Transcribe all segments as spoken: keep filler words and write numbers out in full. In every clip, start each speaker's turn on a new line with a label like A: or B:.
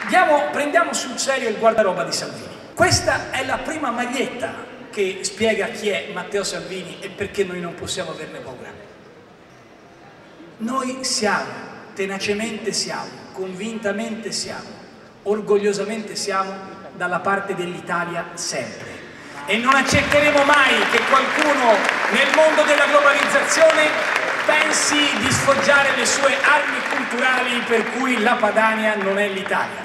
A: Diamo, prendiamo sul serio il guardaroba di Salvini. Questa è la prima maglietta che spiega chi è Matteo Salvini e perché noi non possiamo averne paura. Noi siamo, tenacemente siamo, convintamente siamo, orgogliosamente siamo dalla parte dell'Italia sempre. E non accetteremo mai che qualcuno nel mondo della globalizzazione pensi di sfoggiare le sue armi culturali per cui la Padania non è l'Italia.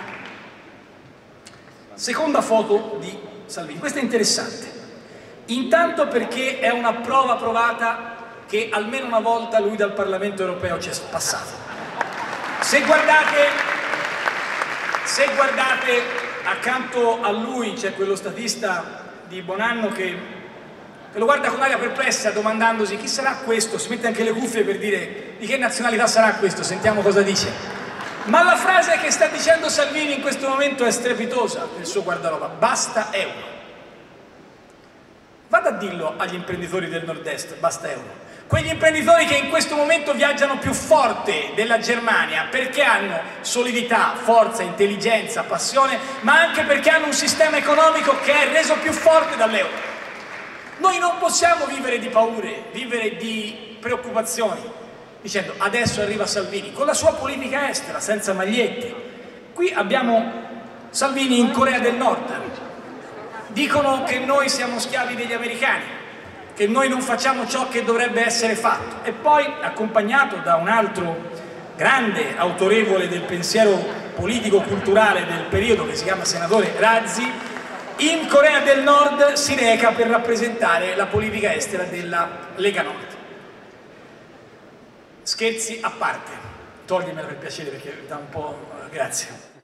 A: Seconda foto di Salvini, questa è interessante. Intanto perché è una prova provata che almeno una volta lui dal Parlamento europeo ci è passato. Se guardate, se guardate accanto a lui c'è quello statista di Bonanno che, che lo guarda con aria perplessa domandandosi chi sarà questo, si mette anche le cuffie per dire di che nazionalità sarà questo, sentiamo cosa dice. Ma la frase che sta dicendo Salvini in questo momento è strepitosa nel suo guardaroba: basta euro. Vada a dirlo agli imprenditori del nord-est, basta euro. Quegli imprenditori che in questo momento viaggiano più forte della Germania perché hanno solidità, forza, intelligenza, passione, ma anche perché hanno un sistema economico che è reso più forte dall'euro. Noi non possiamo vivere di paure, vivere di preoccupazioni, dicendo adesso arriva Salvini con la sua politica estera, senza magliette. Qui abbiamo Salvini in Corea del Nord. Dicono che noi siamo schiavi degli americani, che noi non facciamo ciò che dovrebbe essere fatto. E poi, accompagnato da un altro grande autorevole del pensiero politico-culturale del periodo, che si chiama senatore Razzi, in Corea del Nord si reca per rappresentare la politica estera della Lega Nord. Scherzi a parte, togliermela per piacere perché dà un po'... grazie.